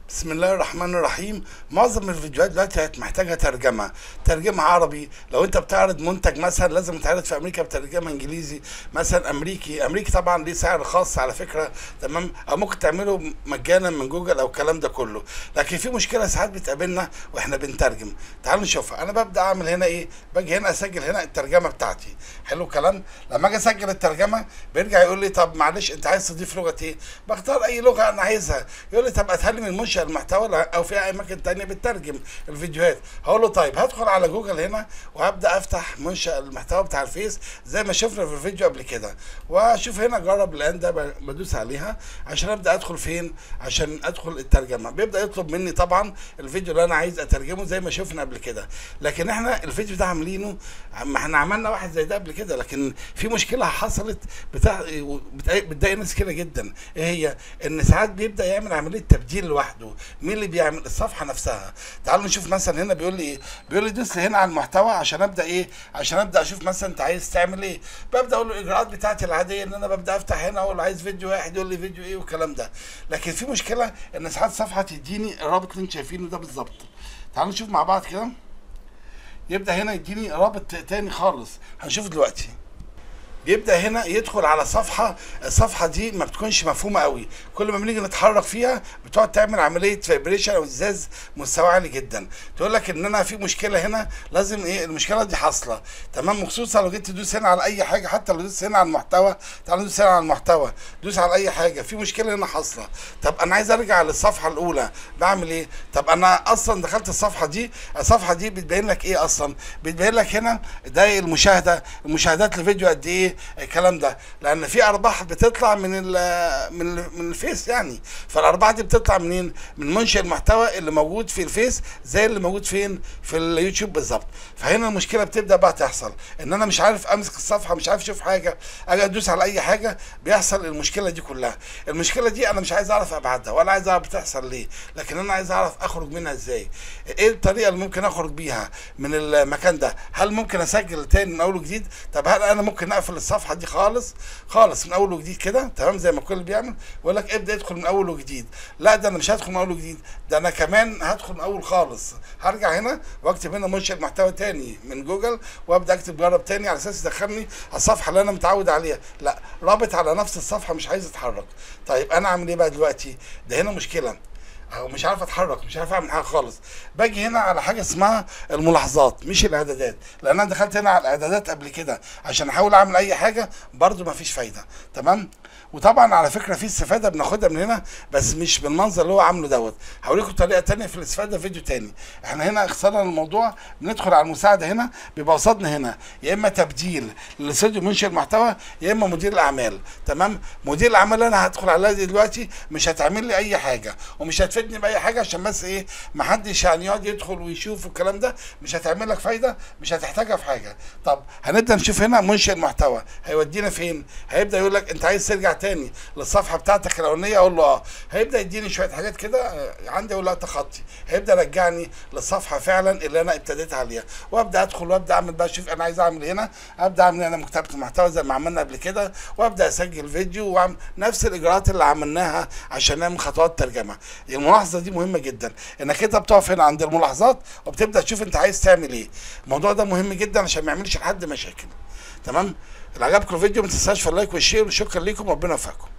بسم الله الرحمن الرحيم. معظم الفيديوهات دلوقتي بقت محتاجه ترجمه عربي. لو انت بتعرض منتج مثلا لازم يتعرض في امريكا بترجمه انجليزي، مثلا امريكي طبعا ليه سعر خاص على فكره، تمام، او ممكن تعمله مجانا من جوجل او الكلام ده كله. لكن في مشكله ساعات بتقابلنا واحنا بنترجم. تعالوا نشوفها. انا ببدا اعمل هنا ايه، باجي هنا اسجل هنا الترجمه بتاعتي. حلو الكلام. لما اجي اسجل الترجمه بيرجع يقول لي طب معلش انت عايز تضيف لغه ايه؟ بختار اي لغه انا عايزها. يقول لي طب اتهلم من منشأ المحتوى او في اماكن تانية بتترجم الفيديوهات. هقول له طيب هدخل على جوجل هنا وهبدا افتح منشأ المحتوى بتاع الفيس زي ما شفنا في الفيديو قبل كده، واشوف هنا جرب الان ده، بدوس عليها عشان ابدا ادخل فين، عشان ادخل الترجمه. بيبدا يطلب مني طبعا الفيديو اللي انا عايز اترجمه زي ما شفنا قبل كده. لكن احنا الفيديو ده عاملينه، ما احنا عملنا واحد زي ده قبل كده، لكن في مشكله حصلت بتضايق ناس كده جدا. ايه هي؟ ان ساعات بيبدا يعمل عمليه تبديل لوحده. مين اللي بيعمل؟ الصفحه نفسها. تعالوا نشوف مثلا هنا بيقول لي ايه. بيقول لي دوس هنا على المحتوى عشان ابدا ايه، عشان ابدا اشوف مثلا انت عايز تعمل ايه. ببدا اقول له الاجراءات بتاعتي العاديه ان انا ببدا افتح هنا اقول عايز فيديو واحد، يقول لي فيديو ايه والكلام ده. لكن في مشكله ان ساعات الصفحه تديني الرابط اللي انتم شايفينه ده بالظبط. تعالوا نشوف مع بعض كده. يبدا هنا يديني رابط تاني خالص، هنشوف دلوقتي. بيبدا هنا يدخل على الصفحه دي ما بتكونش مفهومه قوي. كل ما بنيجي نتحرك فيها بتقعد تعمل عمليه فايبريشن او ازاز مستوى عالي جدا. تقول لك ان انا في مشكله هنا، لازم ايه المشكله دي حاصله، تمام. وخصوصا لو جيت تدوس هنا على اي حاجه، حتى لو دوس هنا على المحتوى، تعال ندوس هنا على المحتوى، دوس على اي حاجه، في مشكله هنا حاصله. طب انا عايز ارجع للصفحه الاولى، بعمل ايه؟ طب انا اصلا دخلت الصفحه دي بتبين لك ايه اصلا؟ بتبين لك هنا ده المشاهدات لفيديو قد ايه، الكلام ده. لان في ارباح بتطلع من الفيس يعني. فالارباح دي بتطلع منين؟ من منشئ المحتوى اللي موجود في الفيس زي اللي موجود فين، في اليوتيوب بالظبط. فهنا المشكله بتبدا بقى تحصل، ان انا مش عارف امسك الصفحه، مش عارف اشوف حاجه، اجي ادوس على اي حاجه بيحصل المشكله دي كلها. المشكله دي انا مش عايز اعرف ابعادها ولا عايز اعرف بتحصل ليه، لكن انا عايز اعرف اخرج منها ازاي. ايه الطريقه اللي ممكن اخرج بيها من المكان ده؟ هل ممكن اسجل تاني من اول وجديد؟ طب هل انا ممكن اقفل الصفحه دي خالص من اول وجديد كده، تمام، زي ما الكل بيعمل ويقول لك ابدا ادخل من اول وجديد؟ لا، ده انا مش هدخل من اول وجديد، ده انا كمان هدخل من اول خالص. هرجع هنا واكتب هنا منشئ محتوى تاني من جوجل وابدا اكتب جرب تاني على اساس يدخلني على الصفحه اللي انا متعود عليها. لا، رابط على نفس الصفحه مش عايز اتحرك. طيب انا اعمل ايه بقى دلوقتي؟ ده هنا مشكله، أو مش عارف اتحرك، مش عارف اعمل حاجه خالص. باجي هنا على حاجه اسمها الملاحظات مش الاعدادات، لان انا دخلت هنا على الاعدادات قبل كده عشان احاول اعمل اي حاجه برضو ما فيش فايده، تمام. وطبعا على فكره في استفاده بناخدها من هنا، بس مش بالمنظر اللي هو عامله دوت. هوريكم طريقه تانية في الاستفاده في فيديو تاني. احنا هنا اختصرنا الموضوع، بندخل على المساعده هنا بيبقى قصادنا هنا يا اما تبديل لاستوديو منشئ المحتوى يا اما مدير الاعمال، تمام. مدير الاعمال اللي انا هدخل عليها دلوقتي مش هتعمل لي اي حاجه ومش هتفيدني باي حاجه، عشان بس ايه، ما حدش يعني يقعد يدخل ويشوف الكلام ده، مش هتعمل لك فايده، مش هتحتاجها في حاجه. طب هنبدا نشوف هنا منشئ المحتوى هيودينا فين. هيبدا يقول لك انت عايز ترجع تاني للصفحه بتاعتك الاولانيه، اقول له اه. هيبدا يديني شويه حاجات كده عندي، اقول له تخطي. هيبدا يرجعني للصفحه فعلا اللي انا ابتديت عليها، وابدا ادخل وابدا اعمل بقى، اشوف انا عايز اعمل هنا، ابدا اعمل هنا مكتبه المحتوى زي ما عملنا قبل كده، وابدا اسجل فيديو واعمل نفس الاجراءات اللي عملناها عشان نعمل خطوات ترجمه. الملاحظه دي مهمه جدا، انك انت بتقف هنا عند الملاحظات وبتبدا تشوف انت عايز تعمل ايه. الموضوع ده مهم جدا عشان ما يعملش لحد مشاكل، تمام. اللي عجبكم الفيديو ما تنساش في اللايك والشير، وشكرا لكم، ربنا يوفقكم.